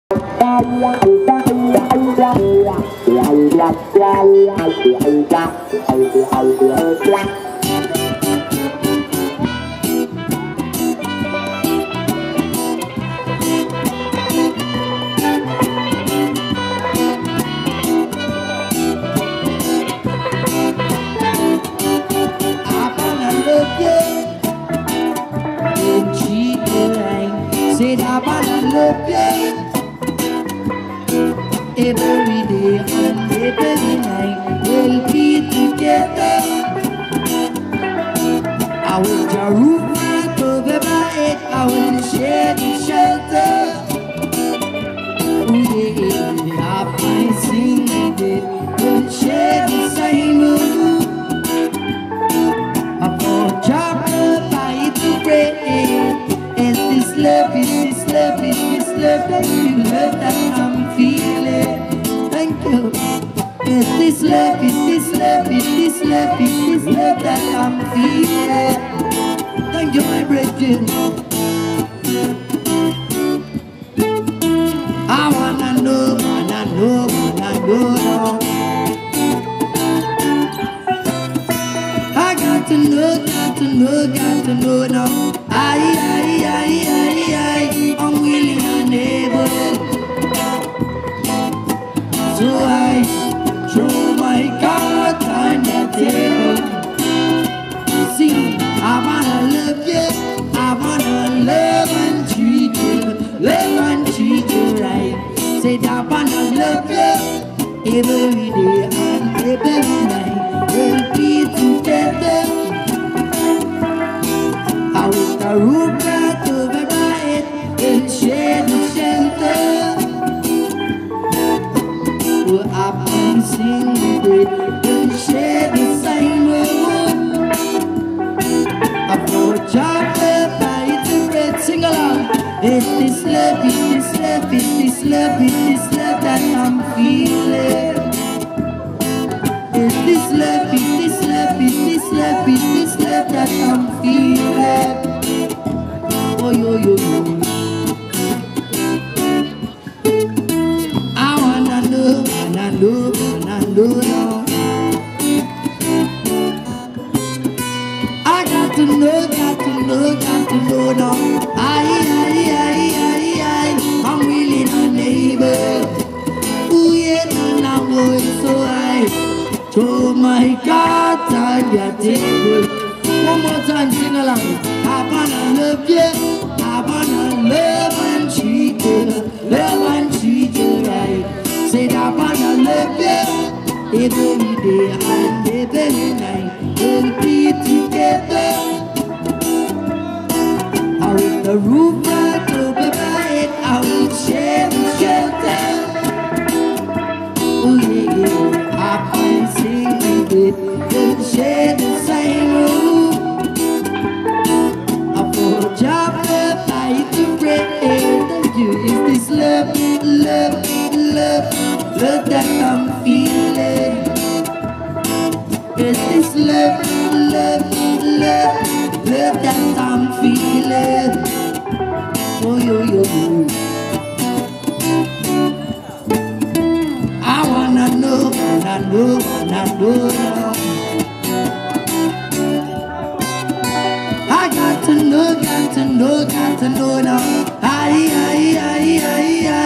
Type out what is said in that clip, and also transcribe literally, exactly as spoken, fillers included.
Said I wanna love you every day and every night. We'll be together. I will your roof right over my head. I will share the shelter. Ooh yeah, I find singing it. We'll share the same room. I will drop the bite to bread. Is this love, is this love, is this love that you love that I'm feeling? Thank you. Is this love, is this love, is this love, is this love that I'm feeling? Thank you, my brethren. I wanna know, wanna know, wanna know now. I got to know, got to know, got to know now. I, I, I, I, I, I'm willing and able. So I throw my cards on the table. See, I wanna love you, I wanna love and treat you, love and treat you right. Said I wanna love you every day and every night. We'll be together. I with the roof right over my head, we'll share the shelter. We'll up and sing with it, we'll share the same room. Approach up the bite the bread, sing along. Is this love, is this love, is this love, is this love that I'm feeling? Is this love, is this love, is this love, is this love that I'm feeling? Oh, yo, yo, yo. I wanna know, wanna know, wanna know now. I got to know, got to know, got to know now. I, I, I, I, I, I'm willing and able. Ooh, yeah, now I'm going so high. Throw my cards on your table. One more time, sing along. I wanna love you, I wanna love and treat you, love and treat you right. Said I wanna love you every day and every night. We'll be together. I with the roof right over my head, I will share the shelter. Oh yeah, yeah, I find singing it, we'll share the same room. I for job love, I eat the bread. Thank you. Is this love, love, love, love that I'm feeling? Is this love, love, love, love that I'm feeling? Oh yo yo yo. I wanna know, wanna know, wanna know now. I got to know, got to know, got to know now. I, I, I, I, I,